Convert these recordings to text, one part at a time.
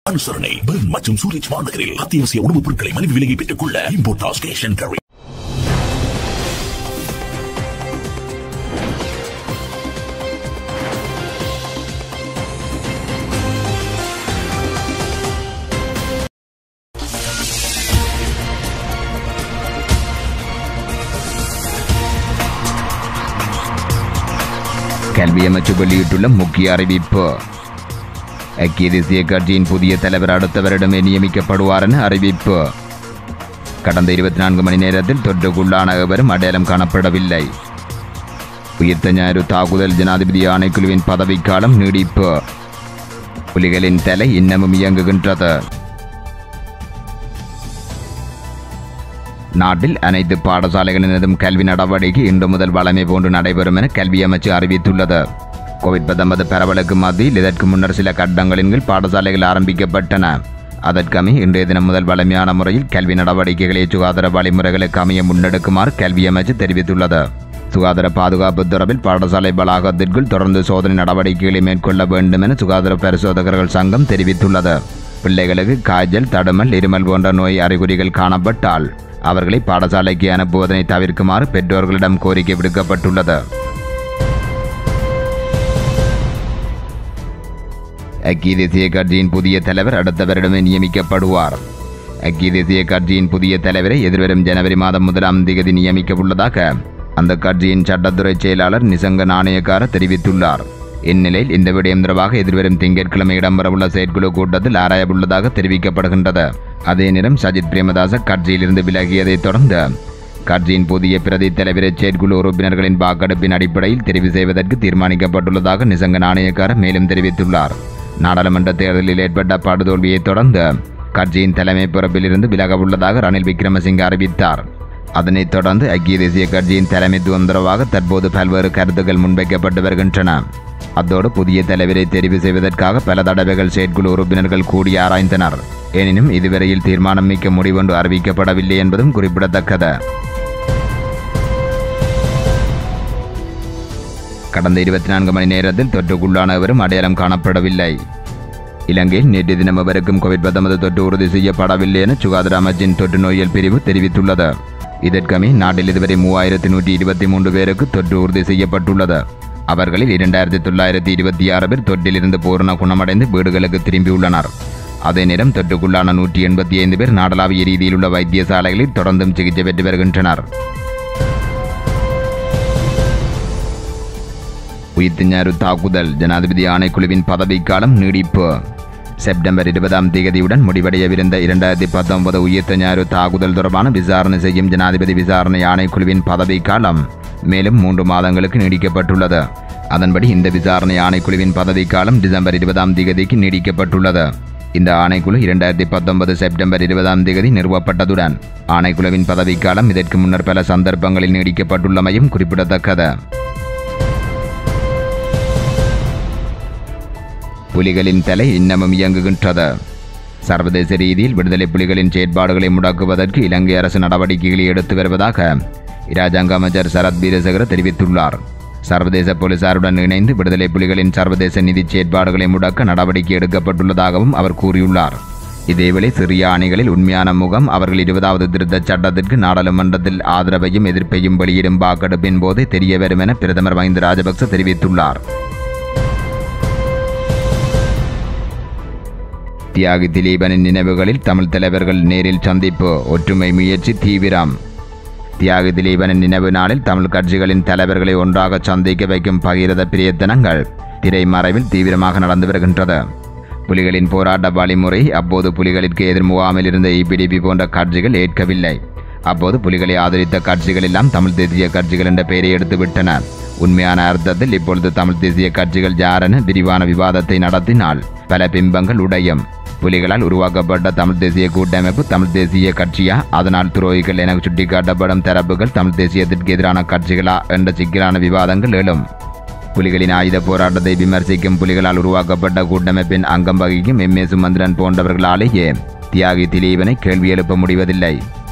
அனுசரணை பெர்ன் மற்றும் சூரிச் மாநகரில் அத்தியாவசிய உணவுப் பொருட்களை மலிவு விலையை பெற்றுக் கொள்ள இம்போர்ட்டாஸ் கேஷ் அண்ட் கேரி. கல்வி அமைச்சு வெளியிட்டுள்ள முக்கிய அறிவிப்பு. ஐக்கிய தேசிய கட்சியின் புதிய தலைவர் அடுத்த வருடமே நியமிக்கப்படுவார் என அறிவிப்பு. கடந்த 24 மணி நேரத்தில் தொற்றுக்குள்ளான எவரும் அடையாளம் காணப்படவில்லை. உயிர்த்த ஞாயிறு தாக்குதல் ஜனாதிபதி ஆணைக்குழுவின் பதவிக்காலம் நீடிப்பு. புலிகளின் தலை இன்னமும் இயங்குகின்றது. நாட்டில் அனைத்து பாடசாலைகளினதும் கல்வி நடவடிக்கை இன்று முதல் வழமை போன்று நடைபெறும் என கல்வி அமைச்சு அறிவித்துள்ளது. கோவிட்-19 பரவலுக்கு மத்தியில் இதற்கு முன்னர் சில கட்டங்களின் கீழ் பாடசாலைகள் ஆரம்பிக்கப்பட்டன. அதற்கமை இன்றைய தினம் முதல் வலிமையான முறையில் கல்வி நடவடிக்கைகளை சுகாதார வழிமுறைகளுக்கு அமைய முன்னெடுக்குமாறு கல்வி அமைச்சு தெரிவித்துள்ளது. சுகாதார பாதுகாப்பு தொடர்பில் பாடசாலை வளாகத்திற்குள் தொடர்ந்து சோதனை நடவடிக்கைகளை மேற்கொள்ள வேண்டும் என சுகாதார பரிசோதகர்கள் சங்கம் தெரிவித்துள்ளது. பிள்ளைகளுக்கு காய்ச்சல், தடுமல், இருமல் போன்ற நோய் அறிகுறிகள் காணப்பட்டால் அவர்களை பாடசாலைக்கு அனுப்புவதனை தவிர்க்குமாறு பெற்றோர்களிடம் கோரிக்கை விடுக்கப்பட்டுள்ளது. ஐக்கிய தேசிய கட்சியின் புதிய தலைவர் அடுத்த வருடமே நியமிக்கப்படுவார். ஐக்கிய தேசிய கட்சியின் புதிய தலைவரை எதிர்வரும் ஜனவரி மாதம் 1ஆம் தேதி நியமிக்க உள்ளதாக அந்த கட்சியின் சட்டத்துறை செயலாளர் நிசங்க நாணயக்கார தெரிவித்துள்ளார். இந்நிலையில் இந்த விடயம் தொடர்பாக எதிர்வரும் திங்கட்கிழமை இடம்பெறவுள்ள செயற்குழு கூட்டத்தில் ஆராயவுள்ளதாக தெரிவிக்கப்படுகின்றது. அதே நேரம் சஜித் பிரேமதாச கட்சியிலிருந்து விலகியதைத் தொடர்ந்து கட்சியின் புதிய பிரதி தலைவரை செயற்குழு உறுப்பினர்களின் வாக்கெடுப்பின் அடிப்படையில் தெரிவு செய்வதற்கு தீர்மானிக்கப்பட்டுள்ளதாக நிசங்க நாணயக்கார மேலும் தெரிவித்துள்ளார். நாடாளுமன்ற தேர்தலில் ஏற்பட்ட படுதோல்வியைத் தொடர்ந்து கட்சியின் தலைமை பொறுப்பிலிருந்து விலக உள்ளதாக ரணில் விக்ரமசிங்க அறிவித்தார். அதனைத் தொடர்ந்து ஐக்கிய தேசிய கட்சியின் தலைமைத்துவம் தொடர்பாக தற்போது பல்வேறு கருத்துக்கள் முன்வைக்கப்பட்டு வருகின்றன. அத்தோடு புதிய தலைவரை தெரிவு செய்வதற்காக பல தடவைகள் செயற்குழு உறுப்பினர்கள் கூடி ஆராய்ந்தனர். எனினும் இதுவரையில் தீர்மானம் மிக்க முடிவொன்று அறிவிக்கப்படவில்லை என்பதும் குறிப்பிடத்தக்கது. கடந்த 24 மணி நேரத்தில் தொற்றுக்குள்ளானவரும் அடையாளம் காணப்படவில்லை. இலங்கையில் நேற்று தினம் அவருக்கும் கோவிட்-19 தொற்று உறுதி செய்யப்படவில்லை என சுகாதார அமைச்சின் தொற்று நோயியல் பிரிவு தெரிவித்துள்ளது. இதற்கமை நாட்டில் இதுவரை 3123 பேருக்கு தொற்று உறுதி செய்யப்பட்டுள்ளது. அவர்களில் 2926 பேர் தொற்றிலிருந்து பூரண குணமடைந்து வீடுகளுக்கு திரும்பியுள்ளனர். அதே நேரம் தொற்றுக்குள்ளான 185 பேர் நாடளாவிய ரீதியில் உள்ள வைத்தியசாலைகளில் தொடர்ந்தும் சிகிச்சை பெற்று வருகின்றனர். உயிர்த்த ஞாயிறு தாக்குதல் ஜனாதிபதி ஆணைக்குழுவின் பதவிக்காலம் நீடிப்பு. செப்டம்பர் 20ஆம் தேதியுடன் முடிவடையவிருந்த 2019 உயிர்த்த ஞாயிறு தாக்குதல் தொடர்பான விசாரணை செய்யும் ஜனாதிபதி விசாரணை ஆணைக்குழுவின் பதவிக்காலம் மேலும் 3 மாதங்களுக்கு நீடிக்கப்பட்டுள்ளது. அதன்படி இந்த விசாரணை ஆணைக்குழுவின் பதவிக்காலம் டிசம்பர் 20ஆம் தேதிக்கு நீடிக்கப்பட்டுள்ளது. இந்த ஆணைக்குழு 2019 செப்டம்பர் 20ஆம் தேதி நிறுவப்பட்டதுடன் ஆணைக்குழுவின் பதவிக்காலம் இதற்கு முன்னர் பல சந்தர்ப்பங்களில் நீடிக்கப்பட்டுள்ளமையும் குறிப்பிடத்தக்கது. புலிகளின் தலை இன்னமும் இயங்குகின்றது. சர்வதேச ரீதியில் விடுதலை புலிகளின் செயற்பாடுகளை முடக்குவதற்கு இலங்கை அரசு நடவடிக்கைகளை எடுத்து வருவதாக இராஜாங்க அமைச்சர் சரத் வீரசேகர தெரிவித்துள்ளார். சர்வதேச போலீசாருடன் இணைந்து விடுதலை புலிகளின் சர்வதேச நிதி செயற்பாடுகளை முடக்க நடவடிக்கை எடுக்கப்பட்டுள்ளதாகவும் அவர் கூறியுள்ளார். இதேவேளை சிறிய அணிகளில் உண்மையான முகம் அவர்கள் 20வது திருத்தச் சட்டத்திற்கு நாடாளுமன்றத்தில் ஆதரவையும் எதிர்ப்பையும் வெளியிடும் வாக்கெடுப்பின் போது தெரிய வரும் என பிரதமர் மஹிந்த ராஜபக்ச தெரிவித்துள்ளார். தியாகி திலீபனின் நினைவுகளில் தமிழ் தலைவர்கள் நேரில் சந்திப்பு, ஒற்றுமை முயற்சி தீவிரம். தியாகி திலீபனின் நினைவு நாளில் தமிழ் கட்சிகளின் தலைவர்களை ஒன்றாக சந்திக்க வைக்கும் பகிரத பிரயத்தனங்கள் திரைமறைவில் தீவிரமாக நடந்து வருகின்றது. புலிகளின் போராட்ட வழிமுறை அப்போது புலிகளிற்கு எதிர் முகாமில் இருந்த EPDP போன்ற கட்சிகள் ஏற்கவில்லை. அப்போது புலிகளை ஆதரித்த கட்சிகள் எல்லாம் தமிழ் தேசிய கட்சிகள் என்ற பெயரை எடுத்துவிட்டன. உண்மையான அர்த்தத்தில் இப்பொழுது தமிழ் தேசிய கட்சிகள் யாரென விரிவான விவாதத்தை நடத்தினால் பல பிம்பங்கள் உடையும். புலிகளால் உருவாக்கப்பட்ட தமிழ் தேசிய கூட்டமைப்பு தமிழ் தேசிய கட்சியா, அதனால் துரோகிகள் என சுட்டிக்காட்டப்படும் தரப்புகள் தமிழ் தேசியத்திற்கு எதிரான கட்சிகளா என்ற சிக்கலான விவாதங்கள் எழும். புலிகளின் ஆயுத போராட்டத்தை விமர்சிக்கும் புலிகளால் உருவாக்கப்பட்ட கூட்டமைப்பின் அங்கம் வகிக்கும் M.A. சுமந்திரன் போன்றவர்களாலேயே தியாகி திலீபனை கேள்வி எழுப்ப முடிவதில்லை.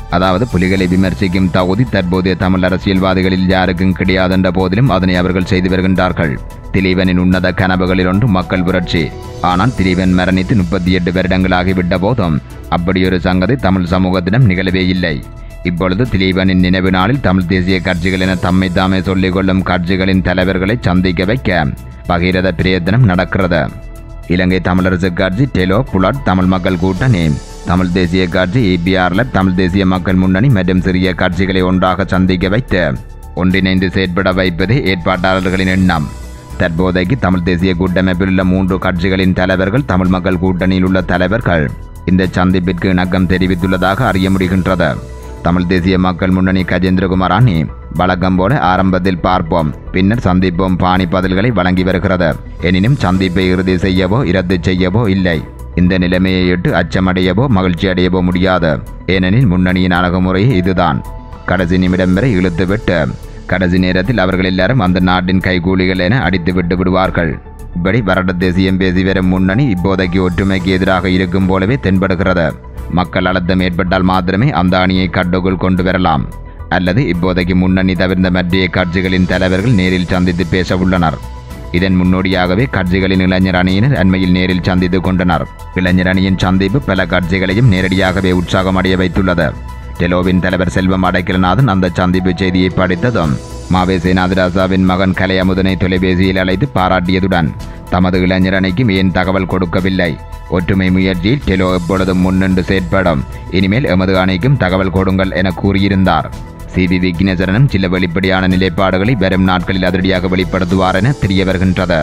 அதாவது புலிகளை விமர்சிக்கும் தகுதி தற்போதைய தமிழ் அரசியல்வாதிகளில் யாருக்கும் கிடையாதென்ற போதிலும் அதனை அவர்கள் செய்து வருகின்றார்கள். திலீபனின் உன்னத கனவுகளில் ஒன்று மக்கள் புரட்சி. ஆனால் திலீபன் மரணித்து 38 வருடங்களாகிவிட்ட போதும் அப்படியொரு சங்கதி தமிழ் சமூகத்திடம் நிகழவே இல்லை. இப்பொழுது திலீபனின் நினைவு நாளில் தமிழ் தேசிய கட்சிகள் என தம்மை தாமே சொல்லிக் கொள்ளும் கட்சிகளின் தலைவர்களை சந்திக்க வைக்க பகிரத பிரயத்தனம் நடக்கிறது. இலங்கை தமிழரசு கட்சி, டெலோ, புலட், தமிழ் மக்கள் கூட்டணி, தமிழ் தேசிய கட்சி, EPRLF, தமிழ் தேசிய மக்கள் முன்னணி மற்றும் சிறிய கட்சிகளை ஒன்றாக சந்திக்க வைத்து ஒன்றிணைந்து செயற்பட வைப்பது ஏற்பாட்டாளர்களின் எண்ணம். தற்போதைக்கு தமிழ் தேசிய கூட்டமைப்பில் உள்ள 3 கட்சிகளின் தலைவர்கள், தமிழ் மக்கள் கூட்டணியில் உள்ள தலைவர்கள் இந்த சந்திப்பிற்கு இணக்கம் தெரிவித்துள்ளதாக அறிய முடிகின்றது. தமிழ் தேசிய மக்கள் முன்னணி கஜேந்திரகுமார் அணி வழக்கம் போல ஆரம்பத்தில் பார்ப்போம் பின்னர் சந்திப்போம் பாணி பதில்களை வழங்கி வருகிறது. எனினும் சந்திப்பை இறுதி செய்யவோ இரத்து செய்யவோ இல்லை. இந்த நிலைமையையிட்டு அச்சமடையவோ மகிழ்ச்சி அடையவோ முடியாது. ஏனெனில் முன்னணியின் அணுகுமுறை இதுதான். கடைசி நிமிடம் வரை இழுத்துவிட்டு கடைசி நேரத்தில் அவர்கள் எல்லாரும் அந்த நாட்டின் கைகூலிகள் என அடித்து விட்டு விடுவார்கள். இப்படி வறண்ட தேசியம் பேசி வரும் முன்னணி இப்போதைக்கு ஒற்றுமைக்கு எதிராக இருக்கும் போலவே தென்படுகிறது. மக்கள் அழுத்தம் ஏற்பட்டால் மாத்திரமே அந்த அணியை கட்டுக்குள் கொண்டு வரலாம். அல்லது இப்போதைக்கு முன்னணி தவிர்ந்த மற்ற கட்சிகளின் தலைவர்கள் நேரில் சந்தித்து பேச உள்ளனர். இதன் முன்னோடியாகவே கட்சிகளின் இளைஞர் அணியினர் அண்மையில் நேரில் சந்தித்து கொண்டனர். இளைஞர் அணியின் சந்திப்பு பல கட்சிகளையும் நேரடியாகவே உற்சாகமடைய வைத்துள்ளது. டெலோவின் தலைவர் செல்வம் அடைக்கலநாதன் அந்த சந்திப்பு செய்தியை படித்ததும் மாவே சேனாதிராசாவின் மகன் கலை அமுதனை தொலைபேசியில் அழைத்து பாராட்டியதுடன் தமது இளைஞர் அணிக்கும் ஏன் தகவல் கொடுக்கவில்லை, ஒற்றுமை முயற்சியில் டெலோ எப்பொழுதும் முன்னின்று செயற்படும், இனிமேல் எமது அணிக்கும் தகவல் கொடுங்கள் என கூறியிருந்தார். சிவி விக்னேஸ்வரனும் சில வெளிப்படையான நிலைப்பாடுகளை வரும் நாட்களில் அதிரடியாக வெளிப்படுத்துவார் என தெரிய வருகின்றது.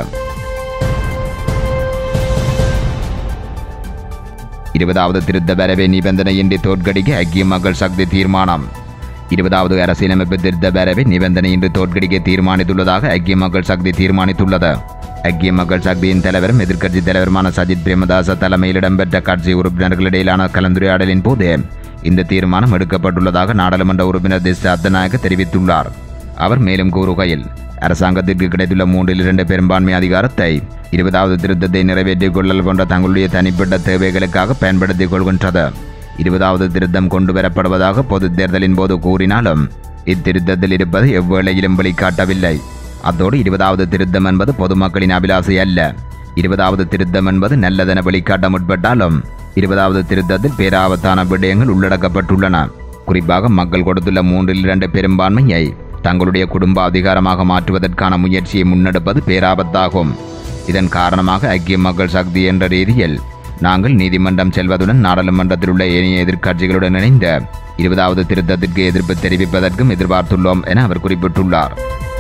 20வது திருத்த வரைவை நிபந்தனையின்றி தோற்கடிக்க ஐக்கிய மக்கள் சக்தி தீர்மானம். 20வது அரசியலமைப்பு திருத்த வரைவை நிபந்தனையின்றி தோற்கடிக்க தீர்மானித்துள்ளதாக ஐக்கிய மக்கள் சக்தி தீர்மானித்துள்ளது. ஐக்கிய மக்கள் சக்தியின் தலைவரும் எதிர்க்கட்சி தலைவருமான சஜித் பிரேமதாச தலைமையில் இடம்பெற்ற கட்சி உறுப்பினர்களிடையிலான கலந்துரையாடலின் போது இந்த தீர்மானம் எடுக்கப்பட்டுள்ளதாக நாடாளுமன்ற உறுப்பினர் திஸ்ஸ அத்தநாயக்க தெரிவித்துள்ளார். அவர் மேலும் கூறுகையில், அரசாங்கத்திற்கு கிடைத்துள்ள 3/2 பெரும்பான்மை அதிகாரத்தை 20வது திருத்தத்தை நிறைவேற்றிக் கொள்ளல் போன்ற தங்களுடைய தனிப்பட்ட தேவைகளுக்காக பயன்படுத்திக் கொள்கின்றது. 20வது திருத்தம் கொண்டு வரப்படுவதாக பொது தேர்தலின் போது கூறினாலும் இத்திருத்தத்தில் இருப்பது எவ்வேளையிலும் வெளிக்காட்டவில்லை. அத்தோடு 20வது திருத்தம் என்பது பொதுமக்களின் அபிலாசை அல்ல. 20வது திருத்தம் என்பது நல்லதென வெளிக்காட்ட முற்பட்டாலும் 20வது திருத்தத்தில் பேராபத்தான விடயங்கள் உள்ளடக்கப்பட்டுள்ளன. குறிப்பாக மக்கள் கொடுத்துள்ள 3/2 பெரும்பான்மையை தங்களுடைய குடும்ப அதிகாரமாக மாற்றுவதற்கான முயற்சியை முன்னெடுப்பது பேராபத்தாகும். இதன் காரணமாக ஐக்கிய மக்கள் சக்தி என்ற ரீதியில் நாங்கள் நீதிமன்றம் செல்வதுடன் நாடாளுமன்றத்தில் உள்ள ஏனைய எதிர்க்கட்சிகளுடன் இணைந்த 20வது திருத்தத்திற்கு எதிர்ப்பு தெரிவிப்பதற்கும் எதிர்பார்த்துள்ளோம் என அவர் குறிப்பிட்டுள்ளார்.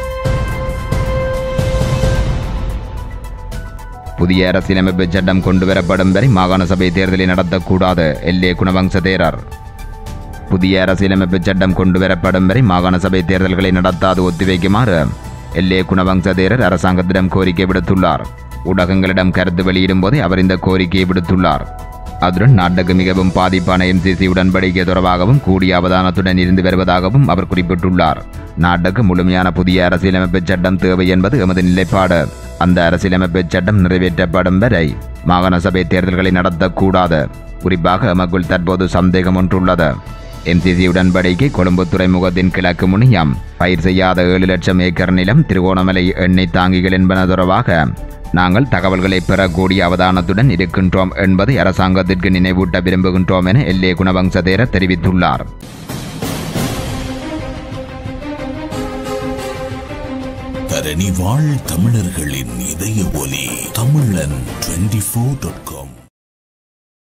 புதிய அரசியலமைப்பு சட்டம் கொண்டுவரப்படும் வரை மாகாண சபை தேர்தலை நடத்தக்கூடாது. எல்ஏ குணவங்ச தேரர். புதிய அரசியலமைப்பு சட்டம் கொண்டுவரப்படும் வரை மாகாண சபை தேர்தல்களை நடத்தாது ஒத்திவைக்குமாறு எல்ஏ குணவங்ச தேரர் அரசாங்கத்திடம் கோரிக்கை விடுத்துள்ளார். ஊடகங்களிடம் கருத்து வெளியிடும் போதே அவர் இந்த கோரிக்கையை விடுத்துள்ளார். அதுடன் நாட்டுக்கு மிகவும் பாதிப்பான MCC உடன்படிக்கை தொடர்பாகவும் கூடிய அவதானத்துடன் இருந்து வருவதாகவும் அவர் குறிப்பிட்டுள்ளார். நாட்டுக்கு முழுமையான புதிய அரசியலமைப்பு சட்டம் தேவை என்பது எமது நிலைப்பாடு. அந்த அரசியலமைப்பு சட்டம் நிறைவேற்றப்படும் வரை மாகாண சபை தேர்தல்களை நடத்தக்கூடாது. குறிப்பாக எமக்குள் தற்போது சந்தேகம் ஒன்றுள்ளது. MCC உடன்படிக்கை கொழும்பு துறைமுகத்தின் கிழக்கு முனையம் பயிர் செய்யாத 7 லட்சம் ஏக்கர் நிலம், திருகோணமலை எண்ணெய் தாங்கிகள் என்பன தொடர்பாக நாங்கள் தகவல்களை பெறக்கூடிய அவதானத்துடன் இருக்கின்றோம் என்பதை அரசாங்கத்திற்கு நினைவூட்ட விரும்புகின்றோம் என எல்ஏ குணவங்ச தேரர் தெரிவித்துள்ளார். தரணி வாழ் தமிழர்களின் இதய ஒலி தமிழன் 24.com